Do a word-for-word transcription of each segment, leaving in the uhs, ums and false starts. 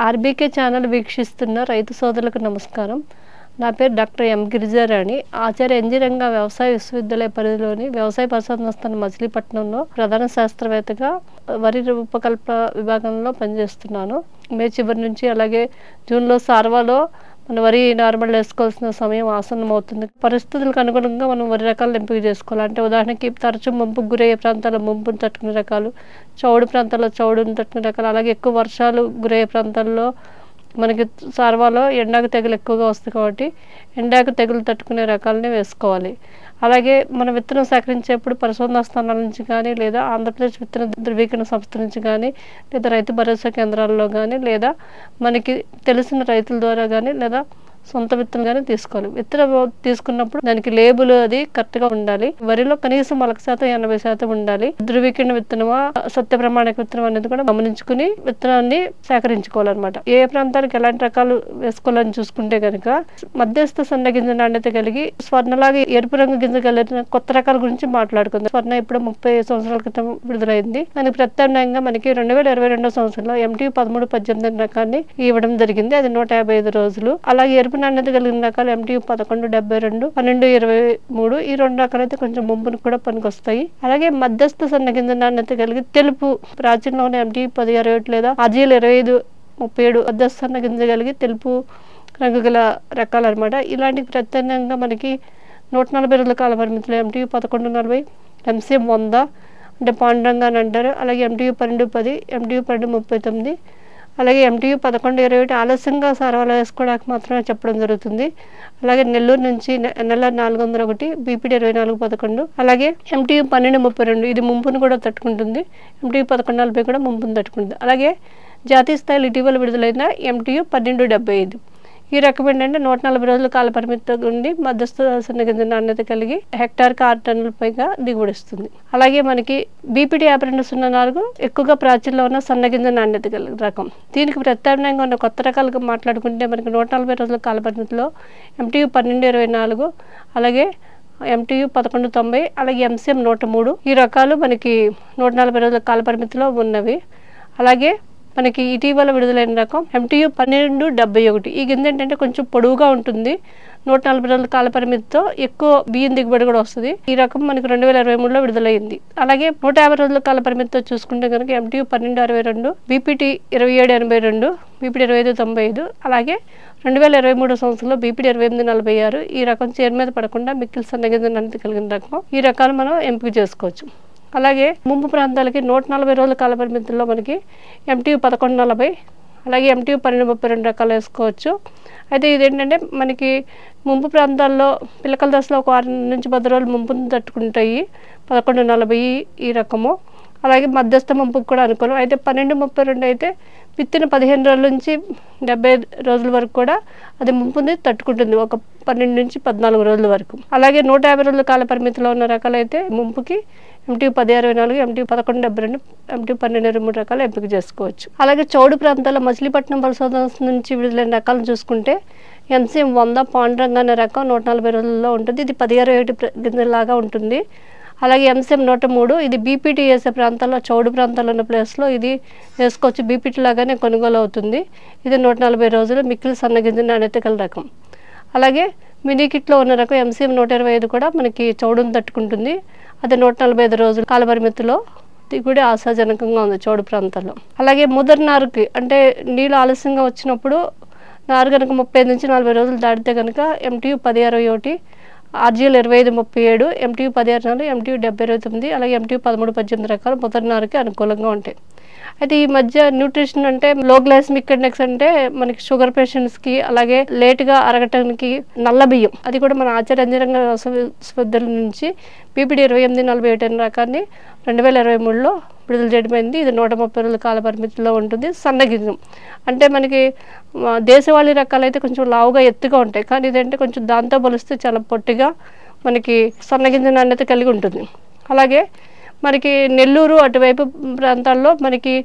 RBK channel వీక్షిస్తున్న రైతు సోదరులకు నమస్కారం. నా పేరు doctor M Girijarani. Acharya NG Ranga వ్యవసాయ విశ్వవిద్యాలయ పరిధిలోని వ్యవసాయ పరిశోధన స్థానం మచిలీపట్నంలో ప్రధాన శాస్త్రవేత్తగా వరి రూపకల్ప విభాగంలో పనిచేస్తున్నాను. మే చివరి నుంచి అలాగే జూన్లో సార్వాలో మన వరి నార్మల్ వేసుకోవాల్సిన సమయం ఆసన్నం అవుతుంది. పరిస్థితులకు అనుగుణంగా మనం వరి రకాలు ఎంపిక చేసుకోవాలి. అంటే ఉదాహరణకి తరచూ ముంపుకు గురయ్యే ప్రాంతాల్లో ముంపును తట్టుకునే రకాలు, చౌడు ప్రాంతాల్లో చౌడును తట్టుకునే రకాలు, అలాగే ఎక్కువ వర్షాలు గురయ్యే ప్రాంతాల్లో మనకి సార్వాలో ఎండాకు తెగులు ఎక్కువగా వస్తుంది కాబట్టి ఎండాకు తెగులు తట్టుకునే రకాలని వేసుకోవాలి. అలాగే మనం విత్తనం సేకరించేప్పుడు పరిశోధనా స్థానాల నుంచి కానీ లేదా ఆంధ్రప్రదేశ్ విత్తన ధృవీకరణ సంస్థ నుంచి కానీ లేదా రైతు భరోసా కేంద్రాల్లో కానీ లేదా మనకి తెలిసిన రైతుల ద్వారా కానీ లేదా సొంత విత్తనం కానీ తీసుకోవాలి. విత్తనం తీసుకున్నప్పుడు దానికి లేబుల్ అది కరెక్ట్గా ఉండాలి. వరిలో కనీసం మొలక శాతం ఎనభై శాతం ఉండాలి. ధృవీకరణ విత్తనమా సత్య ప్రమాణిక విత్తనం అనేది కూడా గమనించుకుని విత్తనాన్ని సేకరించుకోవాలన్నమాట. ఏ ప్రాంతానికి ఎలాంటి రకాలు వేసుకోవాలని చూసుకుంటే కనుక మధ్యస్థ సన్న గింజ నాణ్యత కలిగి స్వర్ణలాగా ఎరుపు రంగు గింజ కలిగిన కొత్త రకాల గురించి మాట్లాడుకుందాం. స్వర్ణ ఇప్పుడు ముప్పై సంవత్సరాల క్రితం విడుదలైంది. దానికి ప్రత్యామ్నాయంగా మనకి రెండు వేల ఇరవై రెండో సంవత్సరంలో ఎంటీ పదమూడు పద్దెనిమిది రకాన్ని ఇవ్వడం జరిగింది. అది నూట యాభై ఐదు రోజులు. అలాగే ఎరుపు నాణ్యత కలిగిన రకాలు ఎంటీ పదకొండు డెబ్బై రెండు పన్నెండు ఇరవై మూడు ఈ రెండు రకాలు అయితే కొంచెం ముంపును కూడా పనికొస్తాయి. అలాగే మధ్యస్థ సన్న గింజ నాణ్యత కలిగి తెలుపు ప్రాచీనంలోనే ఎంటీ పది అరవై ఒకటి లేదా ఆర్జీఎల్ ఇరవై ఐదు ముప్పై ఏడు మధ్యస్థ సన్న గింజ కలిగి తెలుపు రంగు గల రకాలు అనమాట. ఇలాంటి ప్రత్యేకంగా మనకి నూట నలభై రోజుల కాల పరిమితులు ఎంటీ పదకొండు నలభై ఎంసీఎం వంద అంటే పాండురంగా అని అంటారు. అలాగే ఎంటీ పన్నెండు పది ఎంటీ పన్నెండు ముప్పై తొమ్మిది అలాగే ఎంటీ పదకొండు ఇరవై ఒకటి ఆలస్యంగా సారవాలో వేసుకోవడానికి మాత్రమే చెప్పడం జరుగుతుంది. అలాగే నెల్లూరు నుంచి నెల నాలుగు వందల ఒకటి బీపీడీ ఇరవై నాలుగు పదకొండు అలాగే ఎంటీ పన్నెండు ముప్పై రెండు ఇది ముంపును కూడా తట్టుకుంటుంది. ఎంటీ పదకొండు నలభై కూడా ముంపును తట్టుకుంటుంది. అలాగే జాతీయ స్థాయిలో ఇటీవల విడుదలైన ఎంటీ పన్నెండు డెబ్బై ఐదు ఈ రకం ఏంటంటే నూట నలభై రోజుల కాల పరిమితి ఉండి మధ్యస్థ సన్నగింజ నాణ్యత కలిగి హెక్టార్కి ఆరు టన్నుల పైగా దిగుబడిస్తుంది. అలాగే మనకి బీపీటీ యాభై రెండు సున్నా నాలుగు ఎక్కువగా ప్రాచుర్యంలో ఉన్న సన్నగింజ నాణ్యత కలిగిన రకం. దీనికి ప్రత్యామ్నాయంగా ఉన్న కొత్త రకాలుగా మాట్లాడుకుంటే మనకి నూట నలభై రోజుల కాల పరిమితిలో ఎంటీ పన్నెండు ఇరవై నాలుగు అలాగే ఎంటీ పదకొండు తొంభై అలాగే ఎంసీఎం నూట మూడు ఈ రకాలు మనకి నూట నలభై రోజుల కాల పరిమితిలో ఉన్నవి. అలాగే మనకి ఇటీవల విడుదలైన రకం ఎంటీ పన్నెండు డెబ్బై ఒకటి ఈ గింజ ఏంటంటే కొంచెం పొడవుగా ఉంటుంది. నూట నలభై రోజుల కాల పరిమితితో ఎక్కువ బియ్యం దిగుబడి కూడా వస్తుంది. ఈ రకం మనకి రెండు వేల ఇరవై మూడులో విడుదలైంది. అలాగే నూట యాభై రోజుల కాల పరిమితితో చూసుకుంటే కనుక ఎంటీ పన్నెండు అరవై రెండు బీపీటీ ఇరవై ఏడు ఎనభై రెండు బీపీటీ ఇరవై ఐదు తొంభై ఐదు అలాగే రెండు వేల ఇరవై మూడో సంవత్సరంలో బీపీటీ ఇరవై ఎనిమిది నలభై ఆరు ఈ రకం చేరు మీద పడకుండా మిక్కిలి సన్నగింజ నాణ్యత కలిగిన రకం. ఈ రకాలు మనం ఎంపిక చేసుకోవచ్చు. అలాగే ముంపు ప్రాంతాలకి నూట నలభై రోజుల కాల పరిమితుల్లో మనకి ఎంటీ పదకొండు నలభై అలాగే ఎంటీ పన్నెండు ముప్పై రెండు రకాలు వేసుకోవచ్చు. అయితే ఇదేంటంటే మనకి ముంపు ప్రాంతాల్లో పిలకల దశలో ఒక ఆరు నుంచి పది రోజులు ముంపును తట్టుకుంటాయి పదకొండు నలభై ఈ రకము. అలాగే మధ్యస్థ ముంపుకు కూడా అనుకూలం. అయితే పన్నెండు ముప్పై రెండు అయితే విత్తిన పదిహేను రోజుల నుంచి డెబ్బై రోజుల వరకు కూడా అది ముంపుని తట్టుకుంటుంది ఒక పన్నెండు నుంచి పద్నాలుగు రోజుల వరకు. అలాగే నూట యాభై రోజుల కాల పరిమితిలో ఉన్న రకాలు అయితే ముంపుకి ఎంటీ పది అరవై నాలుగు ఎంటీ పదకొండు డెబ్బై రెండు ఎంటీ పన్నెండు ఇరవై మూడు రకాలు ఎంపిక చేసుకోవచ్చు. అలాగే చౌడు ప్రాంతాల్లో మచిలీపట్నం పరిశోధన నుంచి విడుదలైన రకాలను చూసుకుంటే ఎంసీఎం వంద పాండురంగా అనే రకం నూట నలభై రోజుల్లో ఉంటుంది. ఇది పది అరవై ఒకటి గింజలాగా ఉంటుంది. అలాగే ఎంసీఎం నూట మూడు ఇది బీపీటీ వేసే ప్రాంతాల్లో చౌడు ప్రాంతాల్లో ఉన్న ప్లేస్లో ఇది వేసుకోవచ్చు. బీపీటీ లాగానే కొనుగోలు అవుతుంది. ఇది నూట నలభై రోజులు మిక్కిలి సన్నగింజ నాణ్యత గల రకం. అలాగే మినీ కిట్లో ఉన్న రకం ఎంసీఎం నూట ఇరవై ఐదు కూడా మనకి చౌడును తట్టుకుంటుంది. అది నూట నలభై ఐదు రోజుల కాల పరిమితిలో దిగుబడి ఆశాజనకంగా ఉంది చౌడు ప్రాంతాల్లో. అలాగే ముదర్ నారుకి అంటే నీళ్ళు ఆలస్యంగా వచ్చినప్పుడు నారు కనుక ముప్పై ఐదు నుంచి నలభై రోజులు దాటితే కనుక ఎంటీ పది అరవై ఒకటి ఆర్జీఎల్ ఇరవై ఐదు ముప్పై ఏడు ఎంటీ పది అరవై నాలుగు ఎంటీ డెబ్బై ఇరవై తొమ్మిది అలాగే ఎంటీ పదమూడు పద్దెనిమిది రకాలు ముదర్ నారుకి అనుకూలంగా ఉంటాయి. అయితే ఈ మధ్య న్యూట్రిషన్ అంటే లో గ్లైసెమిక్ ఇండెక్స్ అంటే మనకి షుగర్ పేషెంట్స్కి అలాగే లేట్గా అరగటానికి నల్ల బియ్యం అది కూడా మన ఆచార్య ఎన్జీ రంగా విశ్వవిద్యాలయం నుంచి బీపీడీ ఇరవై ఎనిమిది నలభై ఒకటి అనే రకాన్ని రెండు వేల ఇరవై మూడులో విడుదల చేయడమైంది. ఇది నూట ముప్పై రోజుల కాల పరిమితిలో ఉంటుంది. సన్నగింజ అంటే మనకి దేశవాళీ రకాలు అయితే కొంచెం లావుగా ఎత్తుగా ఉంటాయి. కానీ ఇదంటే కొంచెం దాంతో పోలిస్తే చాలా పొట్టిగా మనకి సన్నగింజ నాణ్యత కలిగి ఉంటుంది. అలాగే మనకి నెల్లూరు అటువైపు ప్రాంతాల్లో మనకి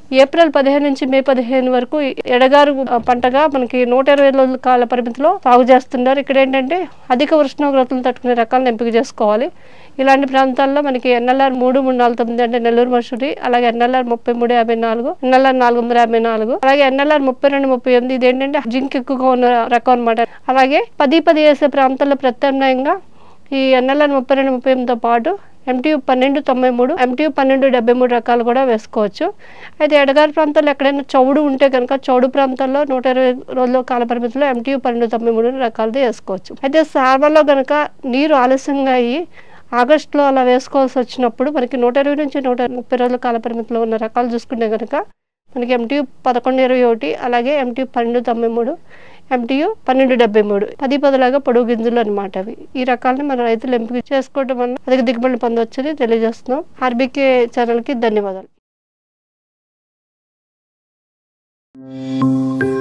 ఏప్రిల్ పదిహేను నుంచి మే పదిహేను వరకు ఎడగారు పంటగా మనకి నూట ఇరవై రోజుల కాల పరిమితిలో సాగు చేస్తున్నారు. ఇక్కడ ఏంటంటే అధిక ఉష్ణోగ్రతలు తట్టుకునే రకాలను ఎంపిక చేసుకోవాలి. ఇలాంటి ప్రాంతాల్లో మనకి ఎన్ఎల్ఆర్ మూడు మూడు నాలుగు తొమ్మిది అంటే నెల్లూరు మసూరి, అలాగే ఎన్ఎల్ఆర్ ముప్పై మూడు యాభై నాలుగు, ఎన్ఎల్ఆర్ నాలుగు వందల యాభై నాలుగు, అలాగే ఎన్ఎల్ఆర్ ముప్పై రెండు ముప్పై ఎనిమిది ఇది ఏంటంటే జింక్ ఎక్కువగా ఉన్న రకం అనమాట. అలాగే పది పది వేసే ప్రాంతాల్లో ప్రత్యామ్నాయంగా ఈ ఎన్ఎల్ఆర్ ముప్పై రెండు ముప్పై ఎనిమిదితో పాటు ఎంటీయూ పన్నెండు తొంభై మూడు, ఎంటీయూ పన్నెండు డెబ్బై మూడు రకాలు కూడా వేసుకోవచ్చు. అయితే ఎడగారి ప్రాంతాల్లో ఎక్కడైనా చౌడు ఉంటే కనుక చౌడు ప్రాంతాల్లో నూట ఇరవై రోజుల కాల పరిమితిలో ఎంటీయూ పన్నెండు తొంభై మూడు రకాలది వేసుకోవచ్చు. అయితే సార్వలో కనుక నీరు ఆలస్యంగా అయ్యి ఆగస్టులో అలా వేసుకోవాల్సి వచ్చినప్పుడు మనకి నూట ఇరవై నుంచి నూట ముప్పై రోజుల కాల పరిమితిలో ఉన్న రకాలు చూసుకుంటే కనుక మనకి ఎంటీయూ పదకొండు ఇరవై ఒకటి, అలాగే ఎంటీయూ పన్నెండు తొంభై మూడు, ఎంటీయూ పన్నెండు డెబ్బై మూడు పది పదిలాగా పొడుగు గింజలు అనమాట. అవి ఈ రకాలని మన రైతులు ఎంపిక చేసుకోవడం వల్ల అధిక దిగుబడులు పొందవచ్చని తెలియజేస్తున్నాం. ఆర్బీకే ఛానల్కి ధన్యవాదాలు.